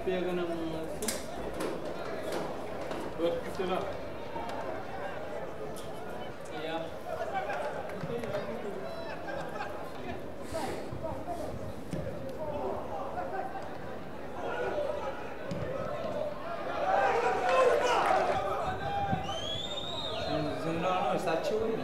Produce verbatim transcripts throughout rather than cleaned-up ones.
pega na mão assim. Vai pro lá. Yeah. No, no, está chulo.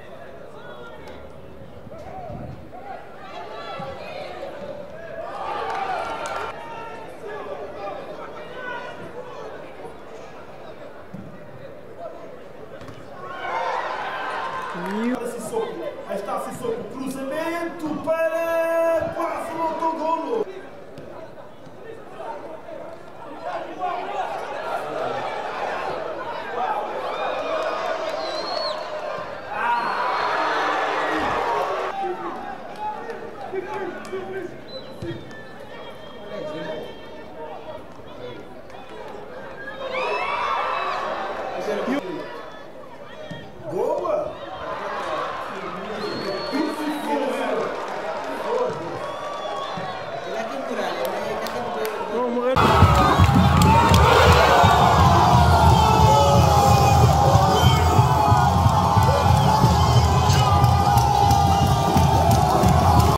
Esse soco, aí está esse soco, cruzamento para quase o autogolo.